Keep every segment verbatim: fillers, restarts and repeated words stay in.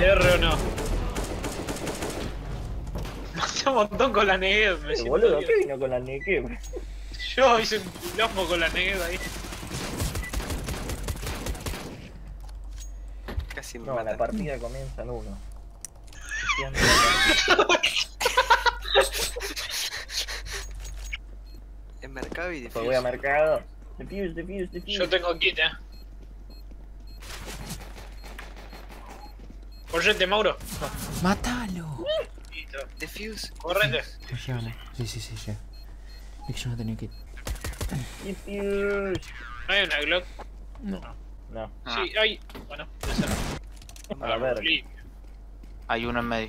R o no. Maté un montón con la Negev, me siento Boludo, bien. ¿qué vino con la Negev? Yo hice un quilombo con la Negev ahí. Casi me No, matan. la partida comienza en uno. En mercado y Pues voy a defuse. mercado. Defuse, defuse, defuse. Yo tengo kit, eh. Correte, Mauro. ¡Mátalo! Listo. Defuse. Correte. No llegamos. Sí, sí, sí, llega. Es que yo no tenía que... Defuse. ¿No hay una Glock? No. No, Sí, hay. Bueno, esa no. a la verga. Flip. Hay uno en medio.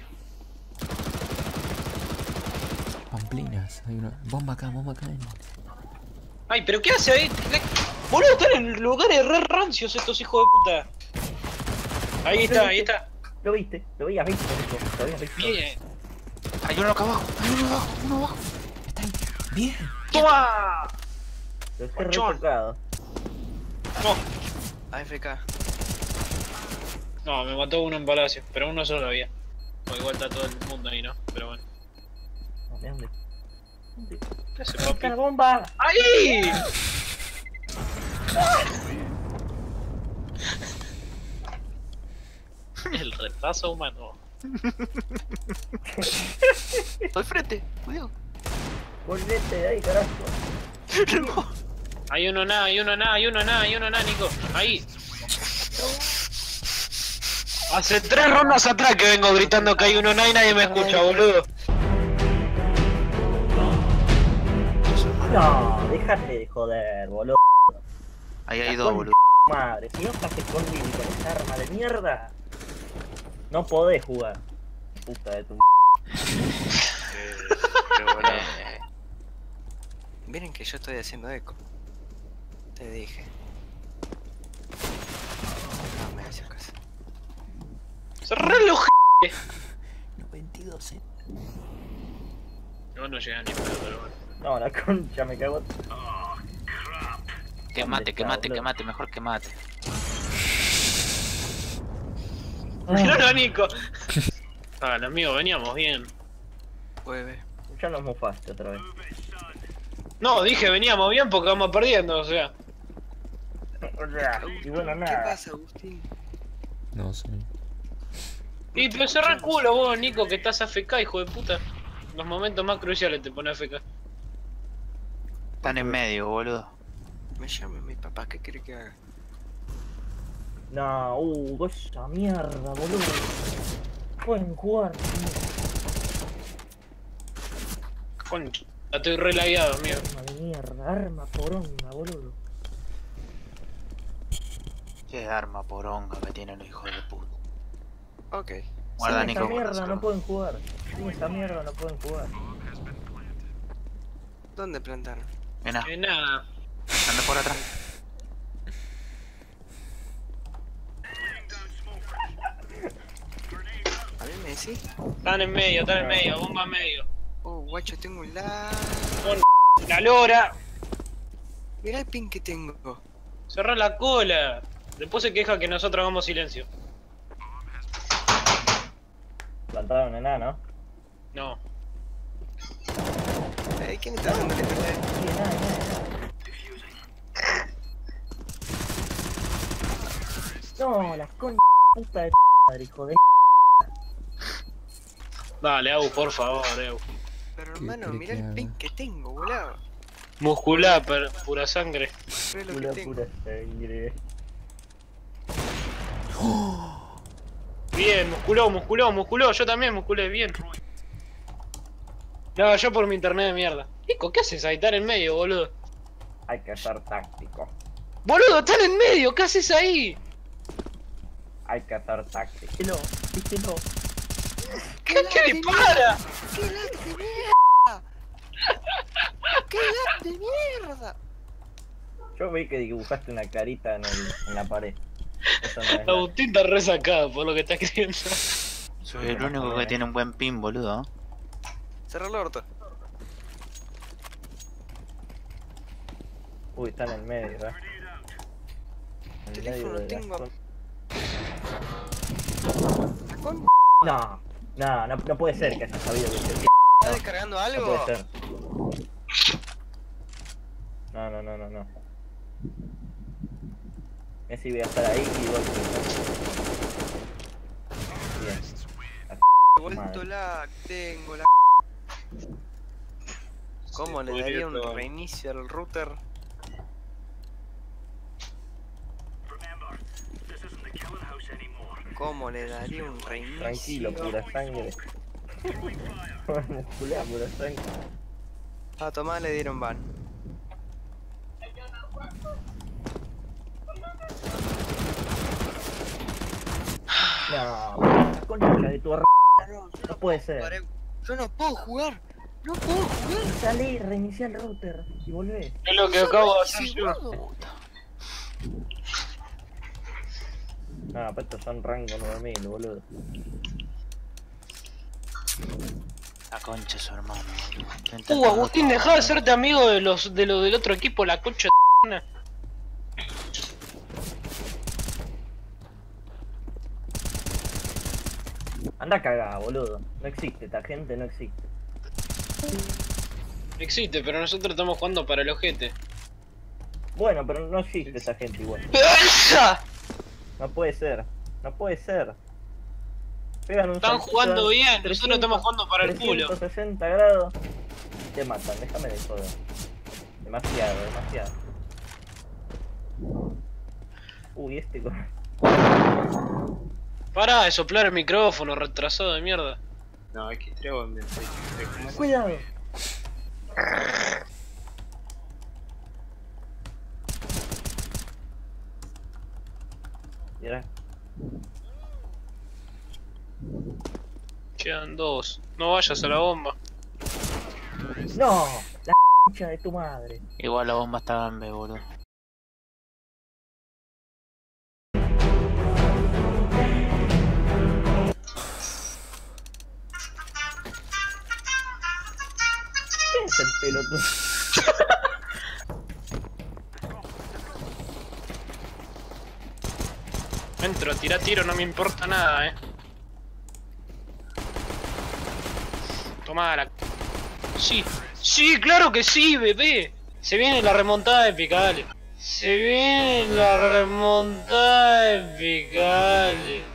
Pamplinas. Hay una... Bomba acá, bomba acá. Ay, pero ¿qué hace ahí? Le- Boludo, están en lugares re rancios estos hijos de puta. Ahí está, ahí está. Lo viste, lo habías visto, Nico. Lo habías visto. Bien. Hay uno acá abajo. Hay uno abajo, uno abajo. Está ahí. Bien. ¡Toma! Lo dejé Guachón. retocado. No, A F K. no, me mató uno en palacio, pero uno solo había. O igual está todo el mundo ahí, ¿no? Pero bueno. No, mirá dónde. ¿Dónde? ¿Qué hace, ¡Está papi? la bomba! ¡Ahí! El retraso humano. Al frente, cuidado. Volvete de ahí, carajo. Hay uno nada, hay uno nada, hay uno nada, hay uno nada, Nico. Ahí. Hace tres rondas atrás que vengo gritando que hay uno nada y nadie me escucha, boludo. No, déjate de joder, boludo. Ahí hay La dos, concha boludo. de tu madre, si no pases conmigo con esa arma de mierda, no podés jugar. Puta de tu m. Pero bueno. Eh, Miren que yo estoy haciendo eco. Te dije. No me haces caso. Cerrá los noventa y dos, eh. No, no llega ni pedo, pero bueno. No, la concha me cago. que mate, que está, mate, que boludo? mate, mejor que mate. Miralo a Nico. Ah, los míos veníamos bien. Jueves. Ya nos mufaste otra vez. No, dije veníamos bien porque vamos perdiendo, o sea. Y bueno, ¿Qué nada. pasa, Agustín? No sé. Y pero cerrá el culo vos, Nico, que estás A F K, hijo de puta. Los momentos más cruciales te pone A F K. Están en medio, boludo. Me llama mi papá, ¿qué quiere que haga? No, uh, esa mierda, boludo. Pueden jugar, tío. Concha, estoy re lagueado, amigo. Arma de mierda, arma poronga, boludo. Qué arma poronga que tienen los hijos de puta. Ok. Guarda, Sin Nico. esa mierda guarda, no pueden jugar. Sin esa mierda no pueden jugar. ¿Dónde plantaron? Ven, Eh, nada. anda por atrás. ¿A mí me decís? Están en medio, están en medio, bomba en medio. Oh, guacho, tengo un la... La lora. Mirá el pin que tengo. Cerrá la cola. Después se queja que nosotros hagamos silencio. Plantaron enano. No. Ay, ¿quién está dando que te trae? Sí, nada, nada. No, la concha puta de madre, hijo de. Dale, Agu, por favor, Agu. Pero ¿Qué hermano, quiere mirá que el haga? pin que tengo, boludo. Muscular, per- pura sangre. Mirá lo Pura, que tengo. pura sangre. Bien, musculó, musculó, musculó. Yo también musculé, bien. No, yo por mi internet de mierda. Nico, ¿qué haces ahí? Están en medio, boludo. Hay que ser táctico. Boludo, están en medio, ¿qué haces ahí? Hay que ser táctico. Díselo, díselo. ¿Qué, qué dispara? ¡Qué lag de mierda! ¡Qué lag de mierda! Yo vi que dibujaste una carita en, el, en la pared. Eso no es nada. Agustín está resacado por lo que está escribiendo. Soy el único que tiene un buen pin, boludo. Cerra el orto. Uy, está en el medio, ¿eh? En el medio Teléfono de la tengo. con- Con... No, no, no, no puede ser que haya sabido que se ¿Está descargando No algo? puede ser. No, no, no, no, no. Messi voy a estar ahí y gol. Bien. He vuelto la... Tengo la... ¿Cómo Sí, le daría podría un ser. reinicio al router? ¿Cómo le daría un reinicio? Tranquilo, pura sangre. Muscular, pura sangre. A Tomás le dieron ban. No, la concha de tu r... No puede ser. Paré. Yo no puedo jugar. No puedo jugar. Salí, reinicia el router y volvé. Es lo que acabo de hacer Sí, yo. boludo. No, pero estos son rango nueve mil, boludo. La concha de su hermano, boludo. Estoy Uh, intentando Agustín, todo, dejá de ¿no? hacerte amigo de los de los del otro equipo, la concha de t***. Anda cagada, boludo. No existe, esta gente no existe. Existe, pero nosotros estamos jugando para el ojete. Bueno, pero no existe esta gente igual. ¡Esa! No puede ser. No puede ser. Pegan un Están saltito jugando de bien, nosotros trescientos, estamos jugando para el culo. trescientos sesenta grados. Y te matan, déjame de joder. Demasiado, demasiado. Uy, este con... Pará de soplar el micrófono, retrasado de mierda. No, hay que traigo en Cuidado. Mira. Quedan dos. No vayas a la bomba. No, la concha de tu madre. Igual la bomba está en B, boludo. ¿Qué es el pelotudo? Entro, tira tiro, no me importa nada, eh. Tomá la... Sí, sí, claro que sí, bebé. Se viene la remontada épica, dale. Se viene la remontada épica, dale.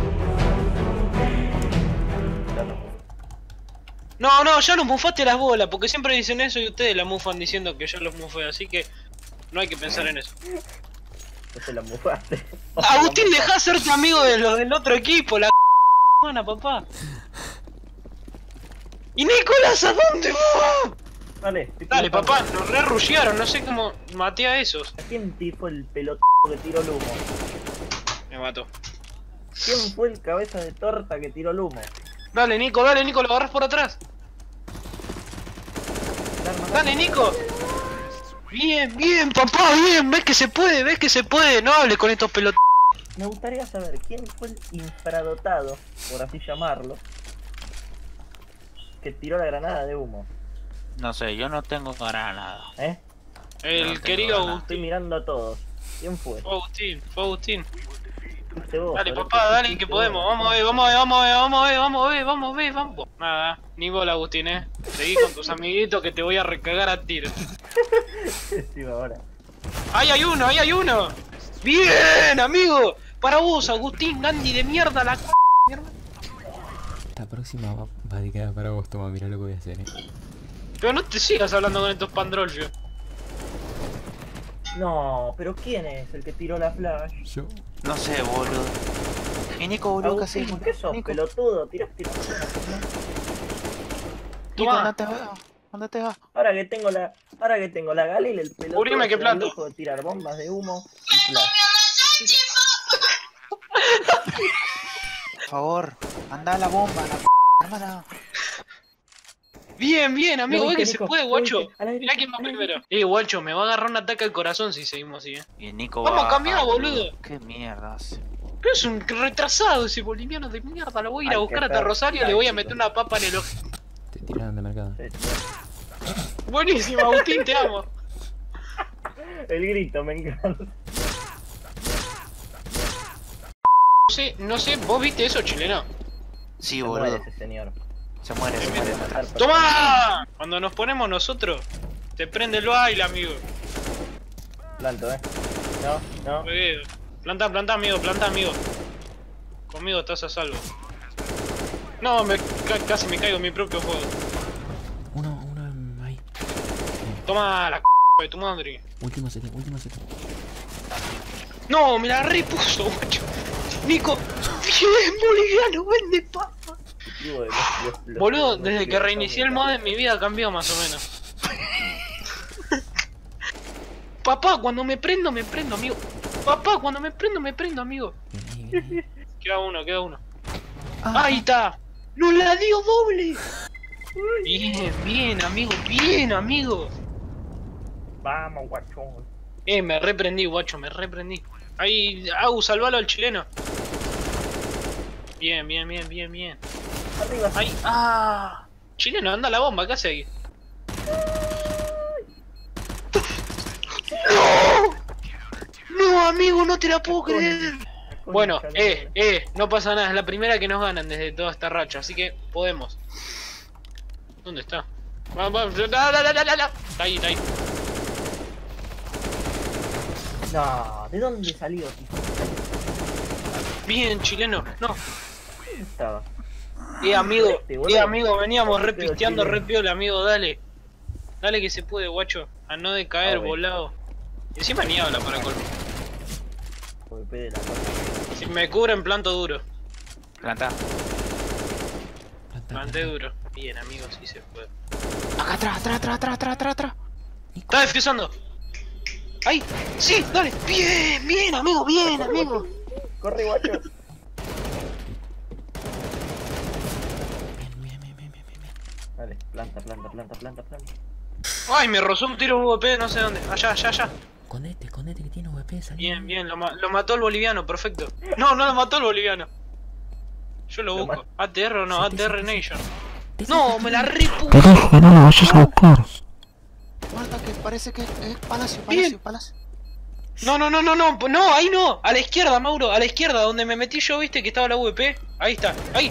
No, no, ya nos mufaste las bolas, porque siempre dicen eso y ustedes la mufan diciendo que yo los mufé, así que no hay que pensar en eso. No se la mufaste. Agustín, dejá de serte amigo de los del otro equipo, la c******, papá. ¿Y Nicolás a dónde va? Dale, estoy Dale, pilotando. papá, nos re rushearon, no sé cómo maté a esos. ¿Quién fue el pelotudo que tiró el humo? Me mató. ¿Quién fue el cabeza de torta que tiró el humo? Dale, Nico, dale, Nico, lo agarras por atrás. Dale, Nico. Bien, bien, papá, bien, ves que se puede, ves que se puede. No hables con estos pelotudos. Me gustaría saber quién fue el infradotado, por así llamarlo, que tiró la granada de humo. No sé, yo no tengo granada. ¿Eh? El No tengo querido ganas. Agustín. Estoy mirando a todos. ¿Quién fue? Fue Agustín, fue Agustín. Fuiste vos, Dale, Alberto, papá, dale, fuiste que podemos. vos. Vamos a ver, vamos a ver, vamos a ver, vamos a ver, vamos a ver, vamos a ver, vamos. Nada, ni bola, Agustín, eh. Seguí con tus amiguitos que te voy a recagar a tiros. Sí, ahora. ¡Ahí hay uno! ¡Ahí hay uno! ¡Bien, amigo! Para vos, Agustín, Gandhi de mierda, la c... mierda. La próxima va, va dedicada para vos, toma, mirá lo que voy a hacer, eh. Pero no te sigas hablando con estos pandrollos. No, pero ¿quién es el que tiró la flash? Yo. No sé, boludo. Y Nico, boludo, casi. Agustín, ¿qué sos, Nico, pelotudo? Tiraste la flash, ¿no? Nico, Tomá. ¿dónde te vas? ¿Dónde te vas? Ahora que tengo la, ahora que tengo la Galil, el pelotudo Cubrime que se da el planto. lujo de tirar bombas de humo y flash. Por favor, anda a la bomba, la p***, hermana. Bien, bien, amigo, Lo ve viste, que se Nico, puede, lo guacho. viste, a la Mirá derecha, quién va a la primero. Eh, guacho, me va a agarrar un ataque al corazón si seguimos así, eh. Y Nico Vamos va a cambiar, ah, boludo. Qué mierda hace. Pero es un retrasado ese boliviano de mierda. Lo voy a ir a Hay que buscar hasta ser Rosario y le voy a táctico. meter una papa en el ojo. Te tiraron de mercado. Sí, sí. Buenísimo, Agustín, te amo. El grito, me encanta. No sé, no sé, ¿vos viste eso, chileno? Sí, Se boludo. muere ese señor. Se muere, se muere. Matar por- ¡Toma! Cuando nos ponemos nosotros, te prende el baile, amigo. Planto, eh. No, no. Juegueo. Planta, planta, amigo, planta, amigo. Conmigo estás a salvo. No, me, ca- casi me caigo en mi propio juego. Uno, uno ahí. Toma la c de tu madre. Último set, último set. No, me la repuso, guacho. Nico, bien boliviano, vende papa. Digo, los- los- los- Boludo, los- desde los- que los- reinicié el mod en mi vida cambió más o menos. Papá, cuando me prendo, me prendo, amigo. Papá, cuando me prendo, me prendo, amigo. Viene ahí, viene ahí. Queda uno, queda uno. Ah, ¡Ahí está! ¡No la dio doble! Bien, bien, amigo, bien, amigo. Vamos, guachón. Eh, me reprendí, guacho, me reprendí. Ahí, Agu, salvalo al chileno. Bien, bien, bien, bien, bien. Arriba. Ahí, ah. Chileno, anda la bomba, ¿qué hace ahí? ¡No! No, amigo, no te la puedo creer. Bueno, eh, eh, no pasa nada, es la primera que nos ganan desde toda esta racha, así que podemos. ¿Dónde está? Va, va, la, la, la, la, la, la. Está ahí, está ahí. No, ¿de dónde salió? Bien, chileno, no. ¿Dónde estaba? Eh, amigo, Este, boludo. eh, amigo, veníamos Pero repisteando chileno. re piola, amigo, dale. Dale que se puede, guacho, a no decaer, A ver. volado. Encima ni habla para colmo. Golpe de la cosa. Si me cubren, planto duro. planta. Planta, Planté planta. duro. Bien, amigo, sí se puede. Acá atrás, atrás, atrás, atrás, atrás, atrás, atrás. ¡Está defusando! ¡Ahí! ¡Sí! ¡Dale! ¡Bien! ¡Bien, amigo! ¡Bien, amigo! Corre, guacho. Bien, bien, bien, bien, bien, bien. Dale, planta, planta, planta, planta, planta. ¡Ay! Me rozó un tiro V P, no sé dónde. Allá, allá, allá. Escondete, escondete que tiene V P, salí. Bien, bien, lo, ma- lo mató el boliviano, perfecto. No, no lo mató el boliviano. Yo lo Lo busco. A T R o no, Sí, A T R sí, sí, sí. Nation. Te- No, me la repu... Te dije, no la vayas a buscar. Guarda que parece que es palacio, Bien. palacio, palacio. No, no, no, no, no, no, ahí no. A la izquierda, Mauro, a la izquierda, donde me metí yo, viste que estaba la V P. Ahí está, ahí.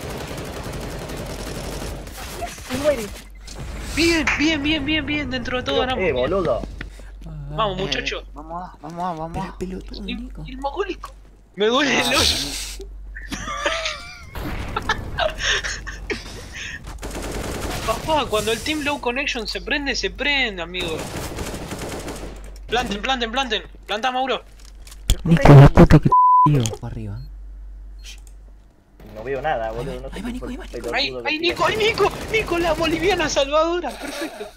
¡Se muere! Bien, bien, bien, bien, bien, dentro de todo ganamos. Eh, Bien. boludo. Vamos, Eh, muchacho. Vamos a, vamos a, vamos Pero a. el pelotudo, El, Nico. el mogólico. Me duele el hoyo. Papá, cuando el Team Low Connection se prende, se prende, amigo. Planten, planten, planten. Planta, Mauro. Nico, la puta que tío. Arriba. No veo nada, boludo. No sé Ahí va, qué Nico, fue ahí va, el Nico. pelotudo Ahí, que ahí, tira. Nico, ahí, Nico. Nico, la boliviana salvadora. Perfecto.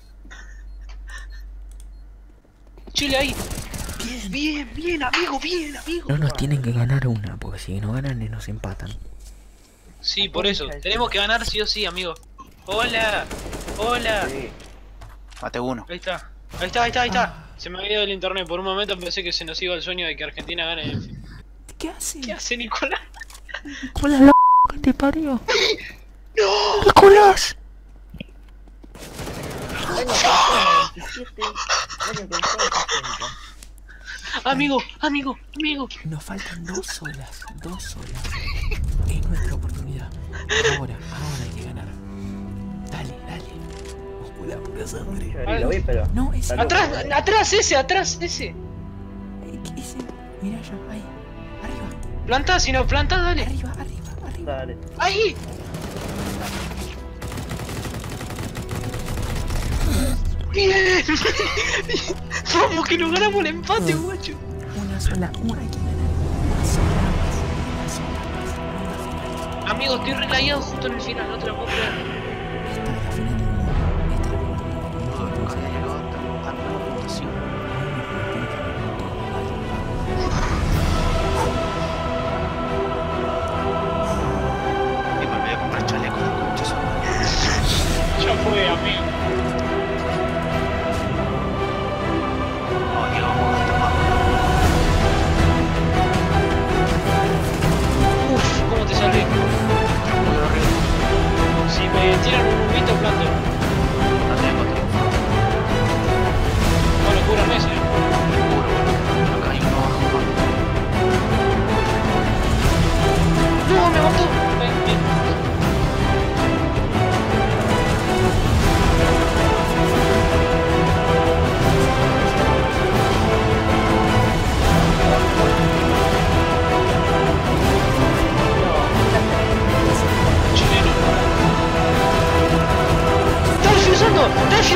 Chile ahí. Bien, bien, bien, amigo, bien, amigo. No nos tienen que ganar una, porque si no ganan nos empatan. Sí, por eso. Tenemos que ganar sí o sí, amigo. Hola. Hola. Sí. Mate uno. Ahí está. Ahí está, ahí está, ahí está. Se me había ido el internet. Por un momento pensé que se nos iba el sueño de que Argentina gane el... ¿Qué hace? ¿Qué hace Nicolás? Nicolás, la que te parió. ¡No! ¡Nicolás! Año veintisiete. Año veintisiete. Amigo, amigo, amigo. Nos faltan dos olas, dos olas. Es nuestra oportunidad. Ahora, ahora hay que ganar. Dale, dale. Muscula pura sangre. Yo ni lo vi, pero. No, ese. Salud. Atrás, atrás, ese, atrás, ese. Eh, Ese. Mira allá, ahí. Arriba, Planta, si no planta, dale. arriba, arriba, arriba. Dale. Ahí. Bien. Vamos, que nos ganamos el empate, guacho. Una sola, una hay que ganar. Una sola más. Una sola más. Una final. Amigo, estoy relayado justo en el final, no te lo puedo creer. Esta es la final del mundo. Esta es la final del mundo. Acá llegó a la puntuación. Y me olvidé de comprar chaleco de concha su madre. Ya fue, amigo. No, Diego, vamos a tomar. Uf, ¿cómo te salvé? Muy horrible. Si me tiran un humito, planto. No tengo triunfo. Bueno, cúrame ese. Acá hay uno abajo. No, me mató. Ven, ven.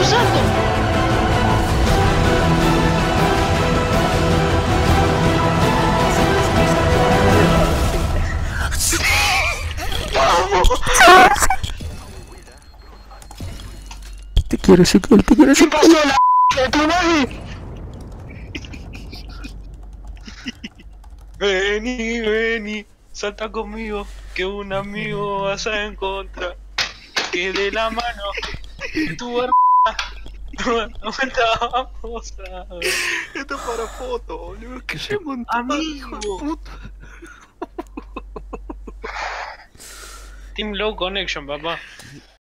Espíritu Santo! Te quiero, Ezequiel, te quiero, ¿Qué Ezequiel. pasó la de tu madre? Vení, vení, salta conmigo, que un amigo vas a encontrar. Que de la mano de tu hermana, tu hermana vamos a ver. Esto es para foto, boludo. Que se montó. Amigo. Team Low Connection, papá.